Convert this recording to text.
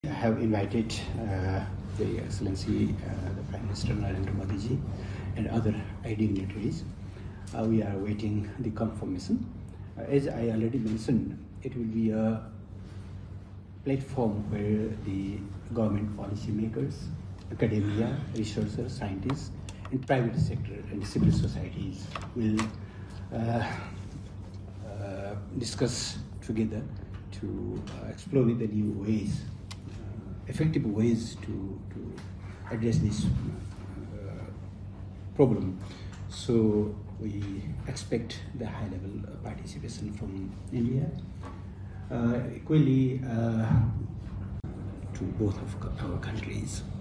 have invited the Excellency, the Prime Minister Narendra Modi ji, and other dignitaries. We are awaiting the confirmation. As I already mentioned, it will be a platform where the government policymakers, academia, researchers, scientists, and private sector and civil societies will discuss together to explore the new ways, effective ways to address this problem. So we expect the high-level participation from India, equally to both of our countries.